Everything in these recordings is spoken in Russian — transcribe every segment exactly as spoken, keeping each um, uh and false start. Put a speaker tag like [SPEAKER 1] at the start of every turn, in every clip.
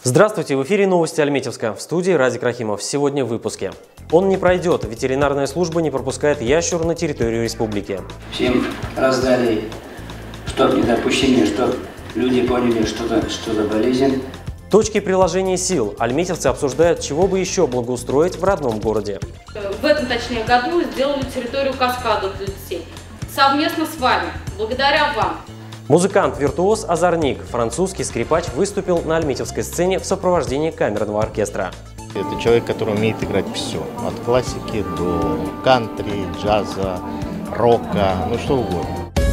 [SPEAKER 1] Здравствуйте, в эфире новости Альметьевска. В студии Радик Рахимов. Сегодня в выпуске. Он не пройдет. Ветеринарная служба не пропускает ящур на территорию республики.
[SPEAKER 2] Всем раздали, чтобы недопущение, чтобы люди поняли, что это, что за болезнь.
[SPEAKER 1] Точки приложения сил. Альметьевцы обсуждают, чего бы еще благоустроить в родном городе.
[SPEAKER 3] В этом, точнее, году сделали территорию каскадов для детей. Совместно с вами, благодаря вам.
[SPEAKER 1] Музыкант-виртуоз Озорник, французский скрипач, выступил на альметьевской сцене в сопровождении камерного оркестра.
[SPEAKER 4] Это человек, который умеет играть все, от классики до кантри, джаза, рока, ну что угодно.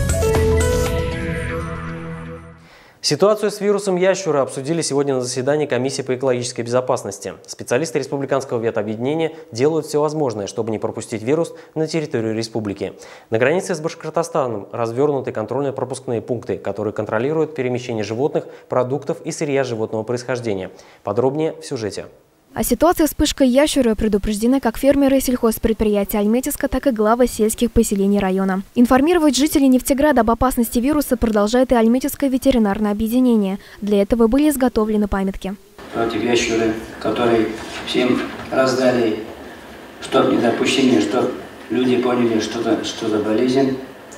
[SPEAKER 1] Ситуацию с вирусом ящура обсудили сегодня на заседании Комиссии по экологической безопасности. Специалисты Республиканского ветобъединения делают все возможное, чтобы не пропустить вирус на территорию республики. На границе с Башкортостаном развернуты контрольно-пропускные пункты, которые контролируют перемещение животных, продуктов и сырья животного происхождения. Подробнее в сюжете.
[SPEAKER 5] О ситуации с вспышкой ящура предупреждены как фермеры сельхозпредприятия Альметьевска, так и главы сельских поселений района. Информировать жителей Нефтеграда об опасности вируса продолжает и Альметьевское ветеринарное объединение. Для этого были изготовлены памятки.
[SPEAKER 2] Против ящура, которые всем раздали, чтобы недопущение, чтобы люди поняли, что это, что за болезнь,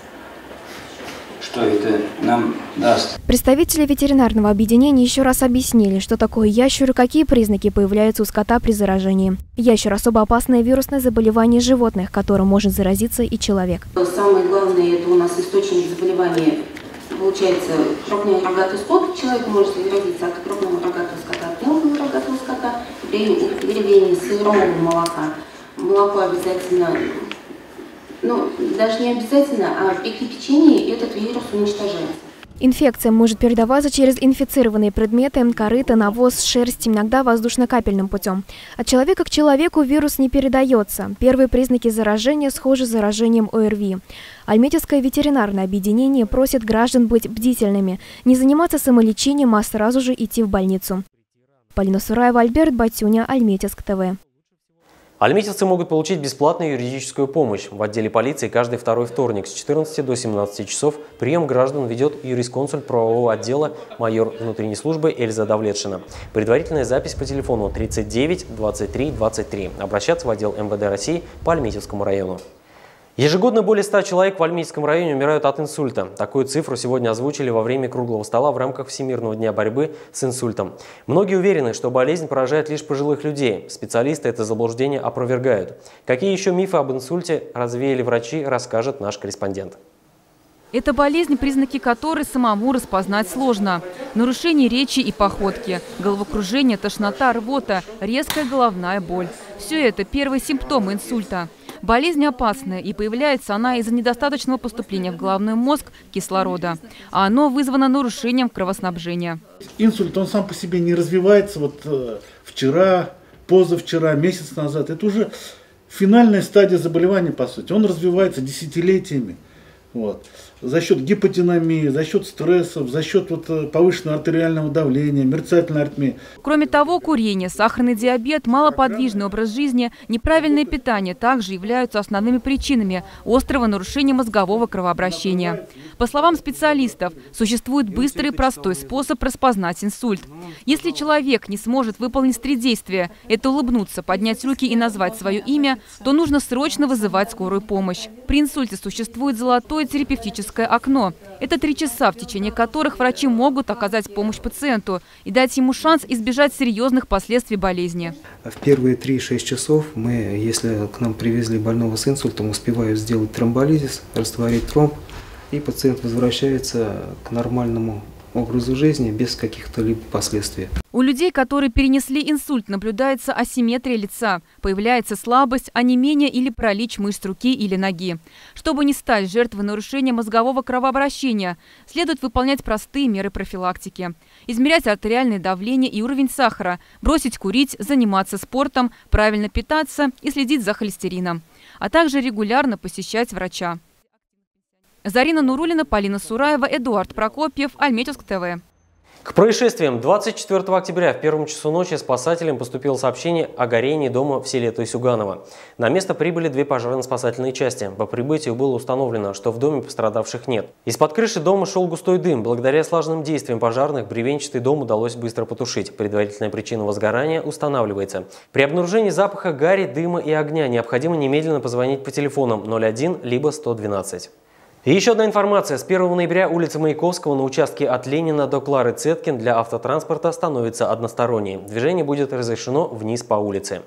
[SPEAKER 2] что это нам даст.
[SPEAKER 5] Представители ветеринарного объединения еще раз объяснили, что такое ящур и какие признаки появляются у скота при заражении. Ящур – особо опасное вирусное заболевание животных, которым может заразиться и человек.
[SPEAKER 6] Самое главное, это у нас источник заболевания, получается, крупный рогатый скот. Человек может заразиться от крупного рогатого скота, от мелкого рогатого скота при употреблении сырого молока. Молоко обязательно... Ну, даже не обязательно, а при кипячении этот вирус уничтожается.
[SPEAKER 5] Инфекция может передаваться через инфицированные предметы, корыто, навоз, шерсть, иногда воздушно-капельным путем. От человека к человеку вирус не передается. Первые признаки заражения схожи с заражением ОРВИ. Альметьевское ветеринарное объединение просит граждан быть бдительными, не заниматься самолечением, а сразу же идти в больницу. Полина Сураева, Альберт Батюня, Альметьевск ТВ.
[SPEAKER 1] Альметьевцы могут получить бесплатную юридическую помощь. В отделе полиции каждый второй вторник с четырнадцати до семнадцати часов прием граждан ведет юрисконсульт правового отдела майор внутренней службы Эльза Давлетшина. Предварительная запись по телефону тридцать девять двадцать три двадцать три. Обращаться в отдел эм вэ дэ России по Альметьевскому району. Ежегодно более ста человек в Альметьевском районе умирают от инсульта. Такую цифру сегодня озвучили во время круглого стола в рамках Всемирного дня борьбы с инсультом. Многие уверены, что болезнь поражает лишь пожилых людей. Специалисты это заблуждение опровергают. Какие еще мифы об инсульте развеяли врачи, расскажет наш корреспондент.
[SPEAKER 7] Это болезнь, признаки которой самому распознать сложно. Нарушение речи и походки, головокружение, тошнота, рвота, резкая головная боль. Все это первые симптомы инсульта. Болезнь опасная, и появляется она из-за недостаточного поступления в головной мозг кислорода. А оно вызвано нарушением кровоснабжения.
[SPEAKER 8] Инсульт, он сам по себе не развивается вот э, вчера, позавчера, месяц назад. Это уже финальная стадия заболевания, по сути. Он развивается десятилетиями. Вот. За счет гиподинамии, за счет стрессов, за счет вот повышенного артериального давления, мерцательной аритмии.
[SPEAKER 7] Кроме того, курение, сахарный диабет, малоподвижный образ жизни, неправильное питание также являются основными причинами острого нарушения мозгового кровообращения. По словам специалистов, существует быстрый и простой способ распознать инсульт. Если человек не сможет выполнить три действия – это улыбнуться, поднять руки и назвать свое имя, то нужно срочно вызывать скорую помощь. При инсульте существует золотое терапевтическое окно. Это три часа, в течение которых врачи могут оказать помощь пациенту и дать ему шанс избежать серьезных последствий болезни.
[SPEAKER 9] В первые три-шесть часов мы, если к нам привезли больного с инсультом, успеваем сделать тромболизис, растворить тромб, и пациент возвращается к нормальному образу жизни без каких-то либо последствий.
[SPEAKER 7] У людей, которые перенесли инсульт, наблюдается асимметрия лица, появляется слабость, онемение или паралич мышц руки или ноги. Чтобы не стать жертвой нарушения мозгового кровообращения, следует выполнять простые меры профилактики. Измерять артериальное давление и уровень сахара, бросить курить, заниматься спортом, правильно питаться и следить за холестерином, а также регулярно посещать врача. Зарина Нурулина, Полина Сураева, Эдуард Прокопьев, Альметьевск ТВ.
[SPEAKER 1] К происшествиям двадцать четвёртого октября в первом часу ночи спасателям поступило сообщение о горении дома в селе Тойсюганово. На место прибыли две пожарно-спасательные части. По прибытию было установлено, что в доме пострадавших нет. Из-под крыши дома шел густой дым. Благодаря слаженным действиям пожарных бревенчатый дом удалось быстро потушить. Предварительная причина возгорания устанавливается. При обнаружении запаха гари, дыма и огня необходимо немедленно позвонить по телефонам ноль один либо сто двенадцать. И еще одна информация. С первого ноября улица Маяковского на участке от Ленина до Клары Цеткин для автотранспорта становится односторонней. Движение будет разрешено вниз по улице.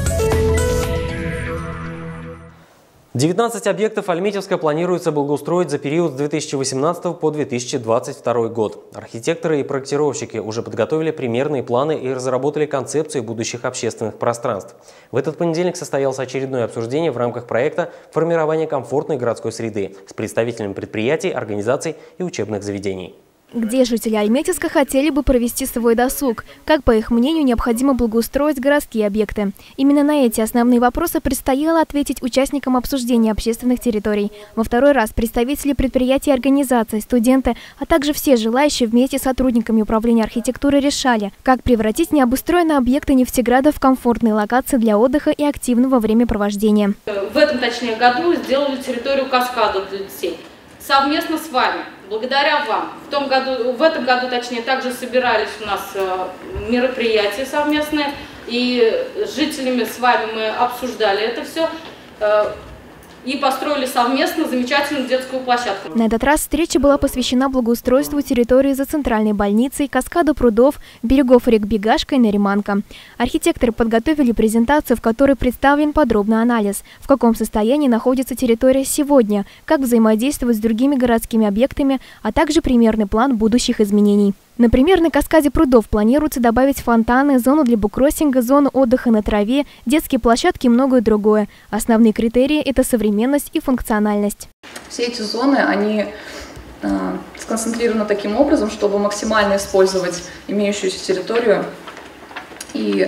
[SPEAKER 1] девятнадцать объектов Альметьевска планируется благоустроить за период с две тысячи восемнадцатого по две тысячи двадцать второй год. Архитекторы и проектировщики уже подготовили примерные планы и разработали концепцию будущих общественных пространств. В этот понедельник состоялось очередное обсуждение в рамках проекта «Формирование комфортной городской среды» с представителями предприятий, организаций и учебных заведений.
[SPEAKER 5] Где жители Альметьевска хотели бы провести свой досуг? Как, по их мнению, необходимо благоустроить городские объекты? Именно на эти основные вопросы предстояло ответить участникам обсуждения общественных территорий. Во второй раз представители предприятий и организаций, студенты, а также все желающие вместе с сотрудниками управления архитектуры решали, как превратить необустроенные объекты Нефтеграда в комфортные локации для отдыха и активного времяпровождения.
[SPEAKER 3] В этом, точнее, году сделали территорию каскадов для детей. Совместно с вами, благодаря вам. В, том году, в этом году, точнее, также собирались у нас мероприятия совместные, и с жителями с вами мы обсуждали это все и построили совместно замечательную детскую площадку.
[SPEAKER 5] На этот раз встреча была посвящена благоустройству территории за центральной больницей, каскада прудов, берегов рек Бегашка и Нариманка. Архитекторы подготовили презентацию, в которой представлен подробный анализ, в каком состоянии находится территория сегодня, как взаимодействовать с другими городскими объектами, а также примерный план будущих изменений. Например, на каскаде прудов планируется добавить фонтаны, зону для буккроссинга, зону отдыха на траве, детские площадки и многое другое. Основные критерии – это современность и функциональность.
[SPEAKER 10] Все эти зоны, они э, сконцентрированы таким образом, чтобы максимально использовать имеющуюся территорию и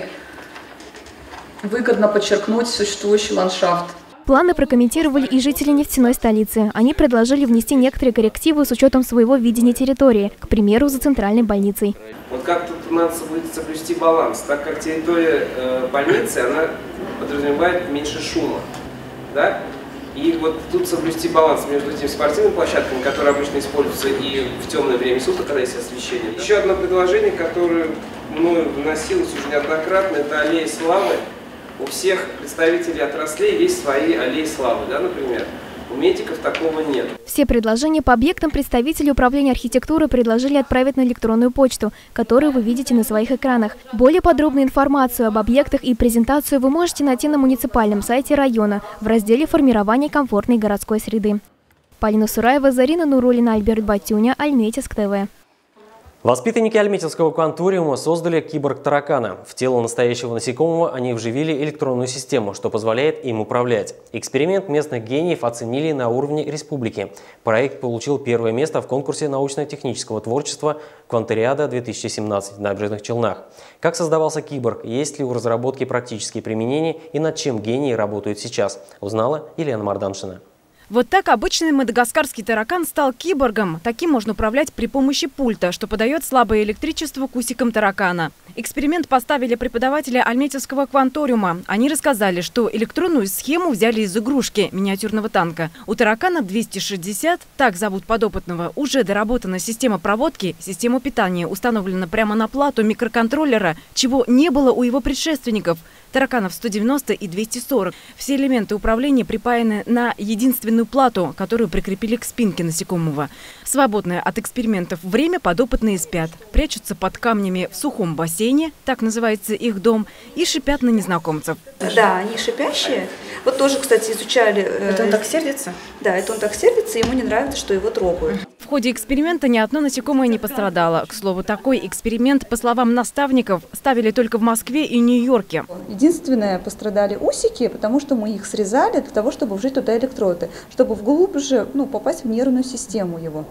[SPEAKER 10] выгодно подчеркнуть существующий ландшафт.
[SPEAKER 5] Планы прокомментировали и жители нефтяной столицы. Они предложили внести некоторые коррективы с учетом своего видения территории, к примеру, за центральной больницей.
[SPEAKER 11] Вот как тут надо будет соблюсти баланс, так как территория э, больницы, она подразумевает меньше шума, да? И вот тут соблюсти баланс между этими спортивными площадками, которые обычно используются и в темное время суток, когда есть освещение. Еще одно предложение, которое мною вносилось уже неоднократно, это аллея славы. У всех представителей отраслей есть свои аллеи славы, да, например. У медиков такого нет.
[SPEAKER 5] Все предложения по объектам представители управления архитектуры предложили отправить на электронную почту, которую вы видите на своих экранах. Более подробную информацию об объектах и презентацию вы можете найти на муниципальном сайте района в разделе «Формирование комфортной городской среды». Полина Сураева, Зарина Нурулина, Альберт Батюня, Альметьевск ТВ.
[SPEAKER 1] Воспитанники Альметьевского кванториума создали киборг-таракана. В тело настоящего насекомого они вживили электронную систему, что позволяет им управлять. Эксперимент местных гениев оценили на уровне республики. Проект получил первое место в конкурсе научно-технического творчества «Кванториада две тысячи семнадцать» в Набережных Челнах. Как создавался киборг, есть ли у разработки практические применения и над чем гении работают сейчас, узнала Елена Марданшина.
[SPEAKER 12] Вот так обычный мадагаскарский таракан стал киборгом. Таким можно управлять при помощи пульта, что подает слабое электричество к усикам таракана. Эксперимент поставили преподаватели Альметьевского кванториума. Они рассказали, что электронную схему взяли из игрушки миниатюрного танка. У таракана двести шестьдесят, так зовут подопытного, уже доработана система проводки, система питания установлена прямо на плату микроконтроллера, чего не было у его предшественников. Тараканов сто девяносто и двести сорок. Все элементы управления припаяны на единственную плату, которую прикрепили к спинке насекомого. Свободное от экспериментов время подопытные спят, прячутся под камнями в сухом бассейне, так называется их дом, и шипят на незнакомцев.
[SPEAKER 13] Да, они шипящие. Вот тоже, кстати, изучали.
[SPEAKER 12] Это он так сердится?
[SPEAKER 13] Да, это он так сердится, ему не нравится, что его трогают.
[SPEAKER 12] В ходе эксперимента ни одно насекомое не пострадало. К слову, такой эксперимент, по словам наставников, ставили только в Москве и Нью-Йорке.
[SPEAKER 14] Единственное, пострадали усики, потому что мы их срезали для того, чтобы вжить туда электроды, чтобы вглубже, ну, попасть в нервную систему его.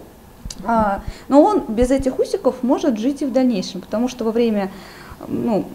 [SPEAKER 14] А, но он без этих усиков может жить и в дальнейшем, потому что во время ну,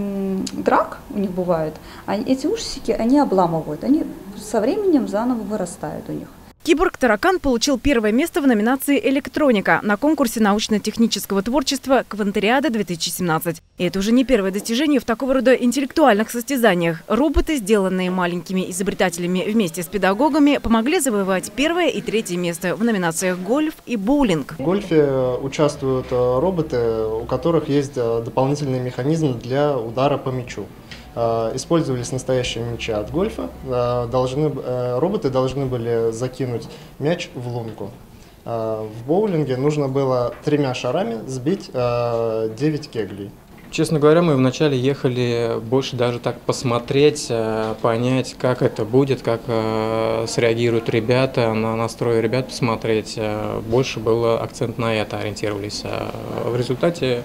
[SPEAKER 14] драк у них бывает, а эти усики, они обламывают, они со временем заново вырастают у них.
[SPEAKER 12] Киборг-таракан получил первое место в номинации «Электроника» на конкурсе научно-технического творчества «Квантериада-две тысячи семнадцать». И это уже не первое достижение в такого рода интеллектуальных состязаниях. Роботы, сделанные маленькими изобретателями вместе с педагогами, помогли завоевать первое и третье место в номинациях «Гольф» и «Боулинг».
[SPEAKER 15] В гольфе участвуют роботы, у которых есть дополнительный механизм для удара по мячу. Использовались настоящие мячи от гольфа. Должны, роботы должны были закинуть мяч в лунку. В боулинге нужно было тремя шарами сбить девять кеглей.
[SPEAKER 16] Честно говоря, мы вначале ехали больше даже так посмотреть, понять, как это будет, как среагируют ребята, на настрой ребят посмотреть. Больше был акцент на это, ориентировались. В результате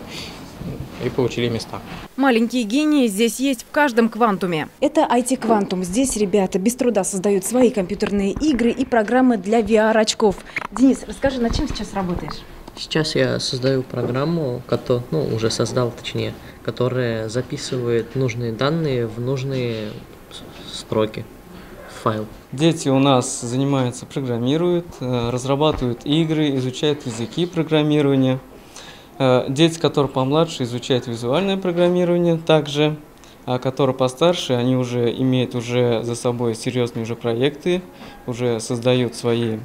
[SPEAKER 16] и получили места.
[SPEAKER 12] Маленькие гении здесь есть в каждом квантуме. Это ай ти Quantum. Здесь ребята без труда создают свои компьютерные игры и программы для ви ар-очков. Денис, расскажи, над чем сейчас работаешь?
[SPEAKER 17] Сейчас я создаю программу, которую, ну, уже создал, точнее, которая записывает нужные данные в нужные строки, в файл.
[SPEAKER 18] Дети у нас занимаются, программируют, разрабатывают игры, изучают языки программирования. Дети, которые помладше, изучают визуальное программирование также, а которые постарше, они уже имеют уже за собой серьезные уже проекты, уже создают свои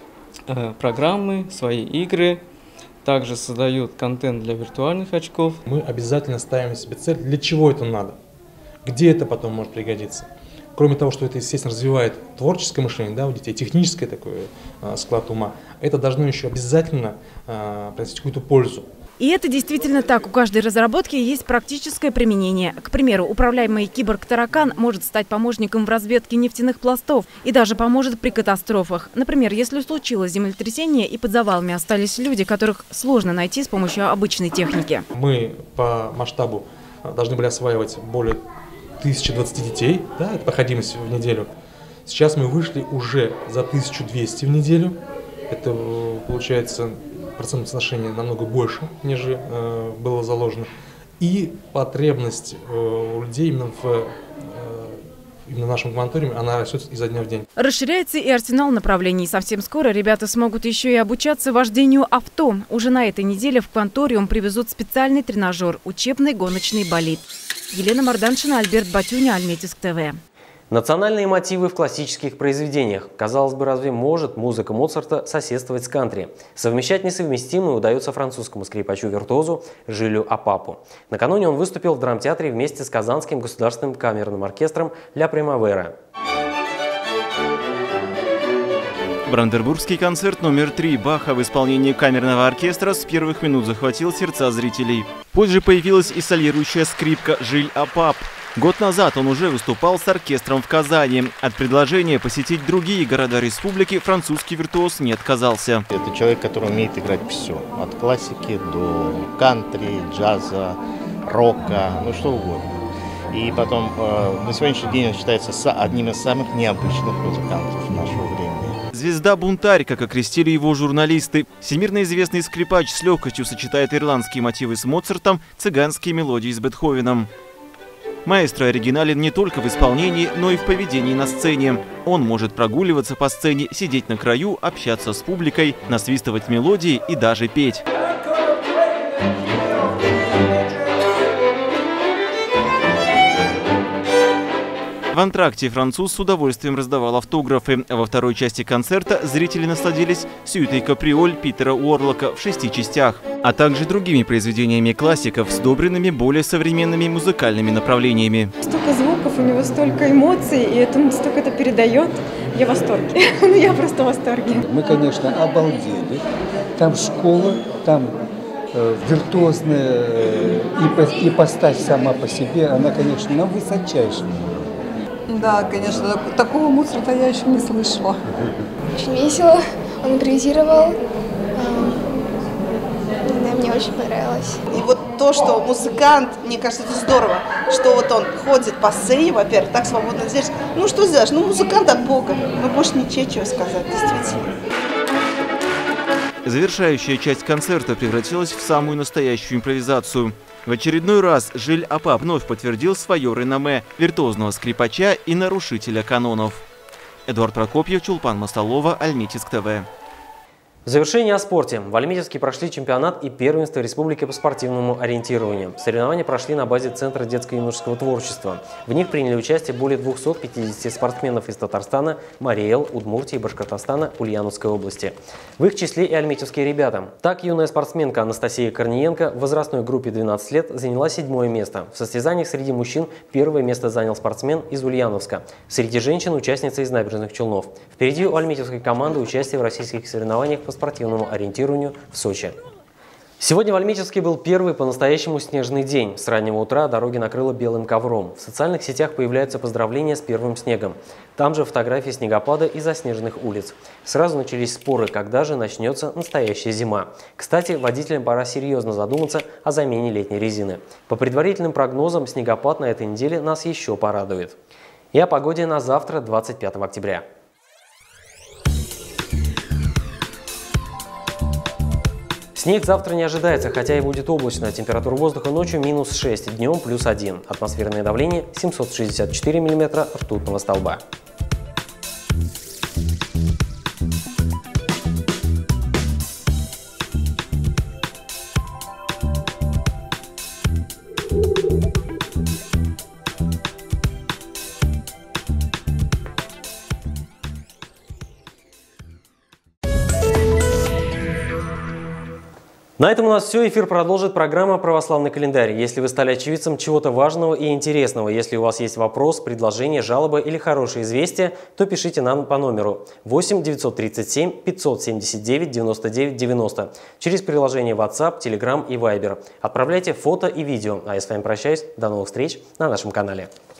[SPEAKER 18] э, программы, свои игры, также создают контент для виртуальных очков.
[SPEAKER 19] Мы обязательно ставим себе цель, для чего это надо, где это потом может пригодиться. Кроме того, что это, естественно, развивает творческое мышление, да, у детей, техническое такое э, склад ума, это должно еще обязательно э, приносить какую-то пользу.
[SPEAKER 12] И это действительно так. У каждой разработки есть практическое применение. К примеру, управляемый киборг-таракан может стать помощником в разведке нефтяных пластов и даже поможет при катастрофах. Например, если случилось землетрясение и под завалами остались люди, которых сложно найти с помощью обычной техники.
[SPEAKER 19] Мы по масштабу должны были осваивать более тысячи двадцати детей, да, это проходимость в неделю. Сейчас мы вышли уже за тысячу двести в неделю. Это получается процентное соотношение намного больше, нежели э, было заложено. И потребность э, у людей именно в, э, именно в нашем кванториуме, она растет изо дня в день.
[SPEAKER 12] Расширяется и арсенал направлений. Совсем скоро ребята смогут еще и обучаться вождению авто. Уже на этой неделе в кванториум привезут специальный тренажер – учебный гоночный болид. Елена Марданшина, Альберт Батюня, Альметьевск ТВ.
[SPEAKER 1] Национальные мотивы в классических произведениях. Казалось бы, разве может музыка Моцарта соседствовать с кантри? Совмещать несовместимое удается французскому скрипачу-виртуозу Жилю Апапу. Накануне он выступил в драмтеатре вместе с Казанским государственным камерным оркестром «Ля Примавера».
[SPEAKER 20] Бранденбургский концерт номер три Баха в исполнении камерного оркестра с первых минут захватил сердца зрителей. Позже появилась и солирующая скрипка Жиль Апап. Год назад он уже выступал с оркестром в Казани. От предложения посетить другие города республики французский виртуоз не отказался.
[SPEAKER 4] Это человек, который умеет играть все. От классики до кантри, джаза, рока, ну что угодно. И потом, э, на сегодняшний день он считается одним из самых необычных музыкантов нашего времени.
[SPEAKER 20] Звезда-бунтарь, как окрестили его журналисты. Всемирно известный скрипач с легкостью сочетает ирландские мотивы с Моцартом, цыганские мелодии с Бетховеном. Маэстро оригинален не только в исполнении, но и в поведении на сцене. Он может прогуливаться по сцене, сидеть на краю, общаться с публикой, насвистывать мелодии и даже петь. В антракте француз с удовольствием раздавал автографы. Во второй части концерта зрители насладились сюитой «Каприоль» Питера Уорлока в шести частях, а также другими произведениями классиков, сдобренными более современными музыкальными направлениями.
[SPEAKER 21] Столько звуков, у него столько эмоций, и это столько это передает. Я в восторге. Я просто в восторге.
[SPEAKER 22] Мы, конечно, обалдели. Там школа, там э, виртуозная э, ипостась сама по себе, она, конечно, на высочайшем.
[SPEAKER 23] Да, конечно, такого Моцарта я еще не слышала.
[SPEAKER 24] Очень весело, он импровизировал, да, мне очень понравилось.
[SPEAKER 25] И вот то, что музыкант, мне кажется, это здорово, что вот он ходит по сцене, во-первых, так свободно здесь. Ну что сделаешь, ну музыкант от Бога, ну больше ничего сказать, действительно.
[SPEAKER 20] Завершающая часть концерта превратилась в самую настоящую импровизацию. В очередной раз Жиль Апап вновь подтвердил свое реноме виртуозного скрипача и нарушителя канонов. Эдуард Прокопьев, Чулпан Масталова, Альметьевск ТВ.
[SPEAKER 1] В завершение о спорте. В Альметьевске прошли чемпионат и первенство республики по спортивному ориентированию. Соревнования прошли на базе Центра детско-юношеского творчества. В них приняли участие более двухсот пятидесяти спортсменов из Татарстана, Марий-Эл, Удмуртии, Башкортостана, Ульяновской области. В их числе и альметьевские ребята. Так, юная спортсменка Анастасия Корниенко в возрастной группе двенадцать лет заняла седьмое место. В состязаниях среди мужчин первое место занял спортсмен из Ульяновска. Среди женщин – участница из Набережных Челнов. Впереди у альметьевской команды участие в российских соревнованиях по спортивному ориентированию в Сочи. Сегодня в Альметьевске был первый по-настоящему снежный день. С раннего утра дороги накрыло белым ковром. В социальных сетях появляются поздравления с первым снегом. Там же фотографии снегопада и заснеженных улиц. Сразу начались споры, когда же начнется настоящая зима. Кстати, водителям пора серьезно задуматься о замене летней резины. По предварительным прогнозам, снегопад на этой неделе нас еще порадует. И о погоде на завтра, двадцать пятого октября. Снег завтра не ожидается, хотя и будет облачно. Температура воздуха ночью минус шесть, днем плюс один. Атмосферное давление семьсот шестьдесят четыре миллиметра ртутного столба. На этом у нас все. Эфир продолжит программа «Православный календарь». Если вы стали очевидцем чего-то важного и интересного, если у вас есть вопрос, предложение, жалоба или хорошее известие, то пишите нам по номеру восемь девятьсот тридцать семь пятьсот семьдесят девять девяносто девять девяносто через приложение WhatsApp, Telegram и Viber. Отправляйте фото и видео. А я с вами прощаюсь. До новых встреч на нашем канале.